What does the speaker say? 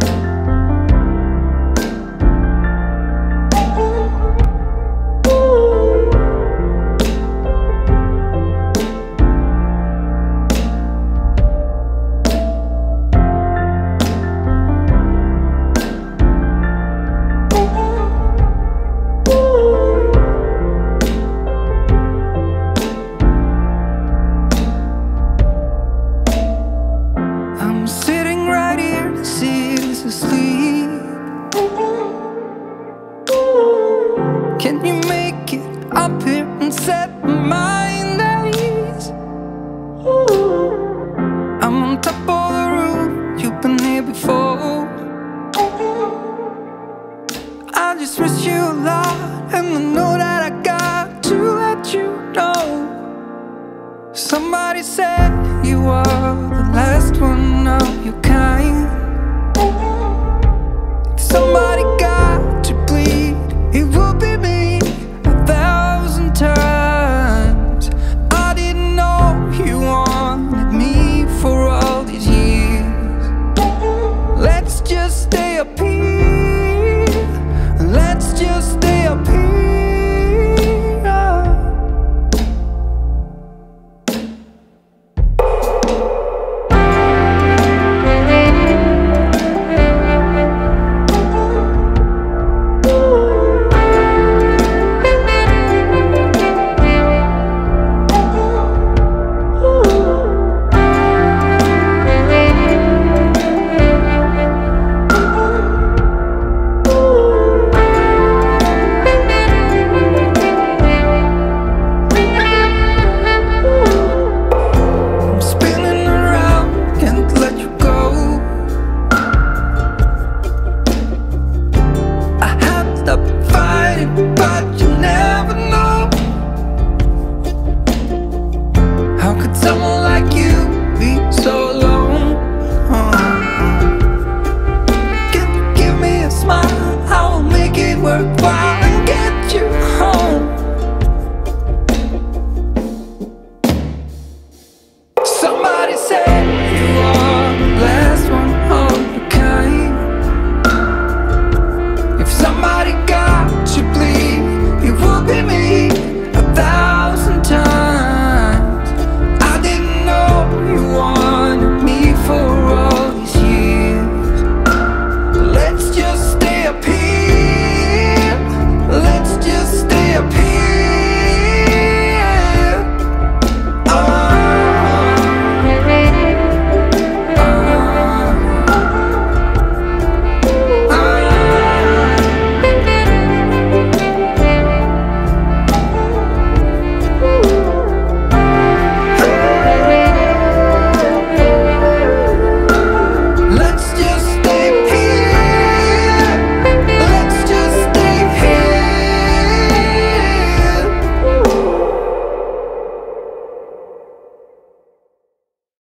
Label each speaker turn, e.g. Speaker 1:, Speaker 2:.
Speaker 1: Can you make it up here and set my mind at ease? I'm on top of the roof, you've been here before. I just miss you a lot, and I know that I got to let you know. Somebody said you are the last one of your kind. Somebody